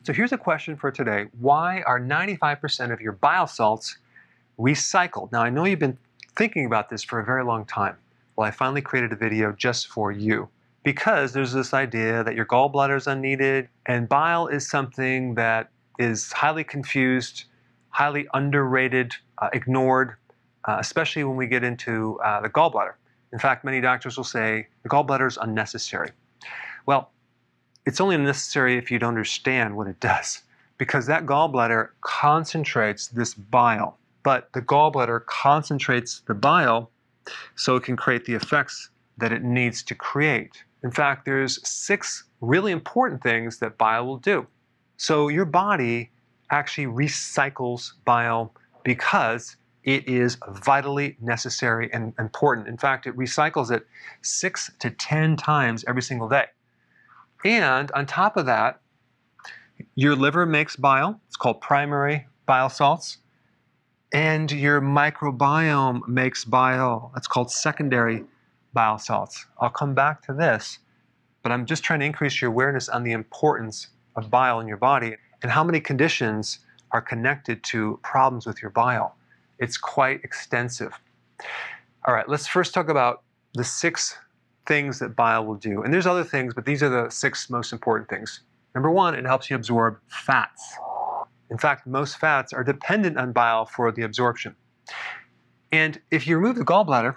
So here's a question for today. Why are 95% of your bile salts recycled? Now, I know you've been thinking about this for a very long time. Well, I finally created a video just for you because there's this idea that your gallbladder is unneeded, and bile is something that is highly confused, highly underrated, ignored, especially when we get into the gallbladder. In fact, many doctors will say the gallbladder is unnecessary. Well, it's only necessary if you don't understand what it does, because that gallbladder concentrates this bile. But the gallbladder concentrates the bile so it can create the effects that it needs to create. In fact, there's 6 really important things that bile will do. So your body actually recycles bile because it is vitally necessary and important. In fact, it recycles it 6 to 10 times every single day. And on top of that, your liver makes bile. It's called primary bile salts. And your microbiome makes bile. That's called secondary bile salts. I'll come back to this, but I'm just trying to increase your awareness on the importance of bile in your body and how many conditions are connected to problems with your bile. It's quite extensive. All right, let's first talk about the 6 things that bile will do. And there's other things, but these are the 6 most important things. Number 1, it helps you absorb fats. In fact, most fats are dependent on bile for the absorption. And if you remove the gallbladder,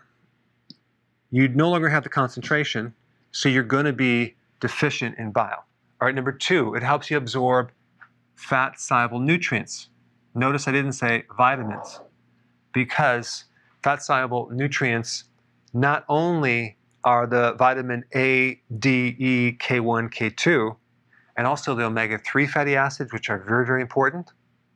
you no longer have the concentration, so you're going to be deficient in bile. All right, number 2, it helps you absorb fat-soluble nutrients. Notice I didn't say vitamins, because fat-soluble nutrients not only are the vitamin A, D, E, K1, K2, and also the omega-3 fatty acids, which are very, very important,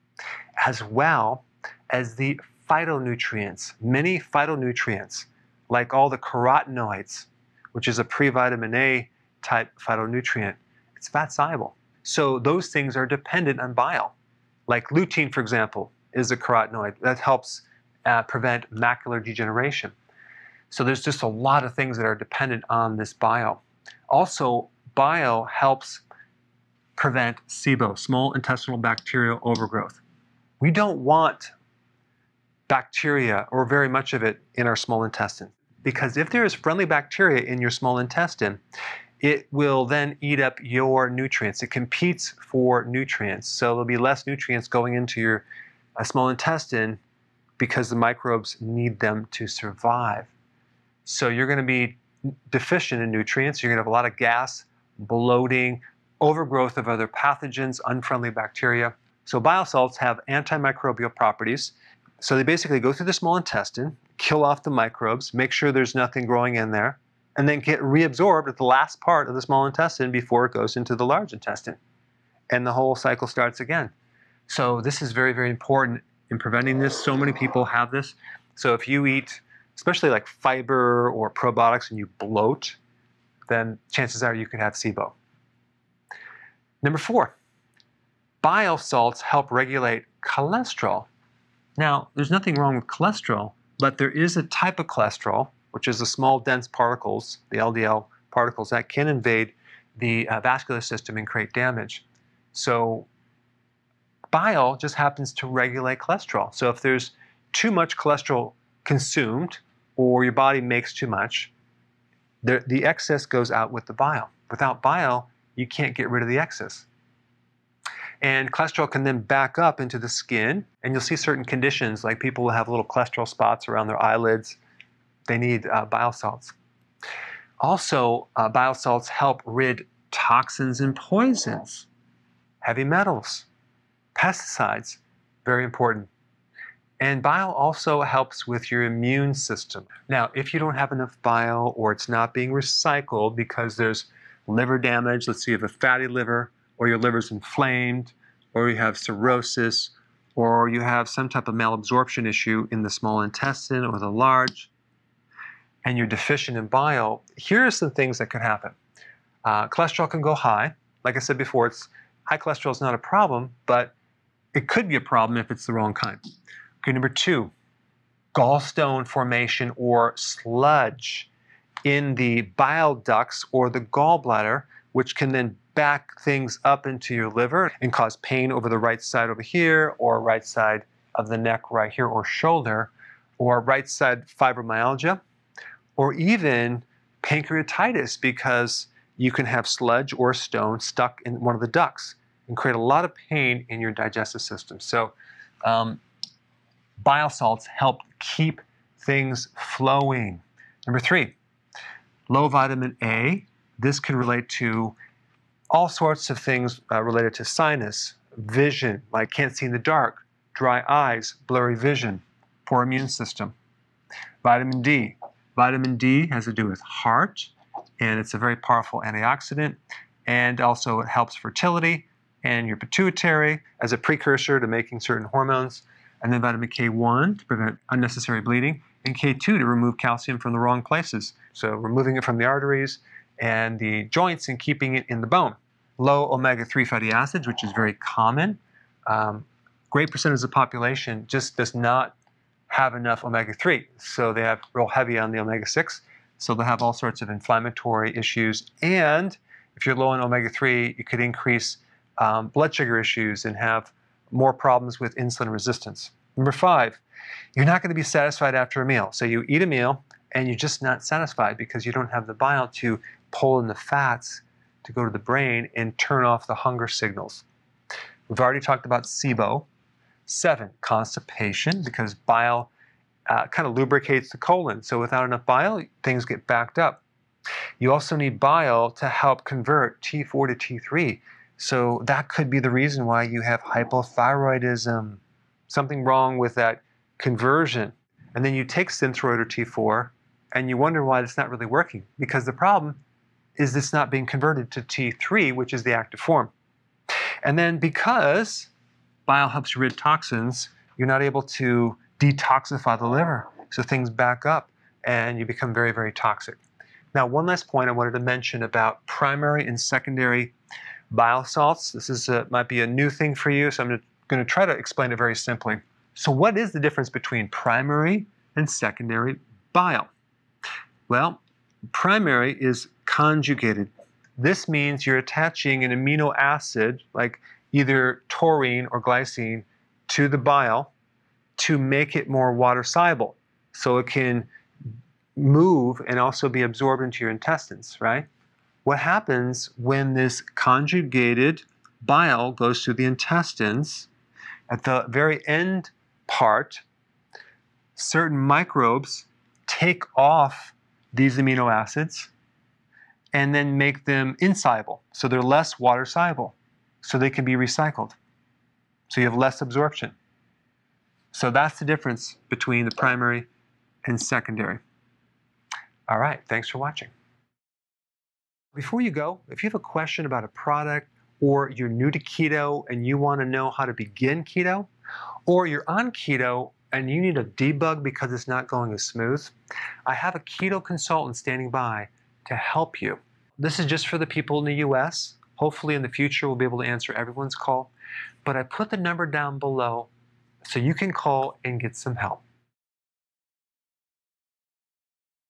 as well as the phytonutrients. Many phytonutrients, like all the carotenoids, which is a pre-vitamin A type phytonutrient, it's fat-soluble. So those things are dependent on bile. Like lutein, for example, is a carotenoid that helps prevent macular degeneration. So there's just a lot of things that are dependent on this bile. Also, bile helps prevent SIBO, small intestinal bacterial overgrowth. We don't want bacteria, or very much of it, in our small intestine. Because if there is friendly bacteria in your small intestine, it will then eat up your nutrients. It competes for nutrients. So there'll be less nutrients going into your small intestine because the microbes need them to survive. So you're going to be deficient in nutrients. You're going to have a lot of gas, bloating, overgrowth of other pathogens, unfriendly bacteria. So bile salts have antimicrobial properties. So they basically go through the small intestine, kill off the microbes, make sure there's nothing growing in there, and then get reabsorbed at the last part of the small intestine before it goes into the large intestine. And the whole cycle starts again. So this is very, very important in preventing this. So many people have this. So if you eat, especially like fiber or probiotics, and you bloat, then chances are you could have SIBO. Number 4, bile salts help regulate cholesterol. Now, there's nothing wrong with cholesterol, but there is a type of cholesterol, which is the small dense particles, the LDL particles, that can invade the vascular system and create damage. So bile just happens to regulate cholesterol. So if there's too much cholesterol consumed, or your body makes too much, the excess goes out with the bile. Without bile, you can't get rid of the excess. And cholesterol can then back up into the skin, and you'll see certain conditions, like people will have little cholesterol spots around their eyelids. They need bile salts. Also, bile salts help rid toxins and poisons, heavy metals, pesticides, very important. And bile also helps with your immune system. Now, if you don't have enough bile, or it's not being recycled because there's liver damage, let's say you have a fatty liver, or your liver's inflamed, or you have cirrhosis, or you have some type of malabsorption issue in the small intestine or the large, and you're deficient in bile, here are some things that could happen. Cholesterol can go high. Like I said before, high cholesterol is not a problem, but it could be a problem if it's the wrong kind. Okay, number 2, gallstone formation or sludge in the bile ducts or the gallbladder, which can then back things up into your liver and cause pain over the right side over here, or right side of the neck right here, or shoulder, or right side fibromyalgia, or even pancreatitis, because you can have sludge or stone stuck in one of the ducts and create a lot of pain in your digestive system. So bile salts help keep things flowing. Number 3, low vitamin A. This can relate to all sorts of things related to sinus, vision, like can't see in the dark, dry eyes, blurry vision, poor immune system. Vitamin D. Vitamin D has to do with heart, and it's a very powerful antioxidant, and also it helps fertility and your pituitary as a precursor to making certain hormones. And then vitamin K1 to prevent unnecessary bleeding, and K2 to remove calcium from the wrong places. So removing it from the arteries and the joints and keeping it in the bone. Low omega-3 fatty acids, which is very common. Great percentage of the population just does not have enough omega-3. So they have real heavy on the omega-6. So they'll have all sorts of inflammatory issues. And if you're low on omega-3, you could increase blood sugar issues and have more problems with insulin resistance. Number 5, you're not going to be satisfied after a meal. So you eat a meal and you're just not satisfied because you don't have the bile to pull in the fats to go to the brain and turn off the hunger signals. We've already talked about SIBO. 7, constipation, because bile kind of lubricates the colon. So without enough bile, things get backed up. You also need bile to help convert T4 to T3. So that could be the reason why you have hypothyroidism, something wrong with that conversion. And then you take Synthroid or T4 and you wonder why it's not really working, because the problem is it's not being converted to T3, which is the active form. And then because bile helps you rid toxins, you're not able to detoxify the liver. So things back up and you become very, very toxic. Now, one last point I wanted to mention about primary and secondary bile salts. This is might be a new thing for you, so I'm going to try to explain it very simply. So what is the difference between primary and secondary bile? Well, primary is conjugated. This means you're attaching an amino acid, like either taurine or glycine, to the bile to make it more water soluble, so it can move and also be absorbed into your intestines, right? What happens when this conjugated bile goes through the intestines, at the very end part, certain microbes take off these amino acids and then make them insoluble. So they're less water soluble, so they can be recycled. So you have less absorption. So that's the difference between the primary and secondary. All right, thanks for watching. Before you go, if you have a question about a product, or you're new to keto and you want to know how to begin keto, or you're on keto and you need a debug because it's not going as smooth, I have a keto consultant standing by to help you. This is just for the people in the US. Hopefully in the future we'll be able to answer everyone's call, but I put the number down below so you can call and get some help.